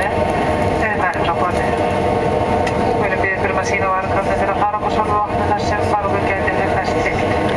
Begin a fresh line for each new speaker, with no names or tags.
ne? Enää jokainen. Meillä pitää kyllä siinä varkaan, että siellä arvossa on luohta tässä farkukäytetään tästä.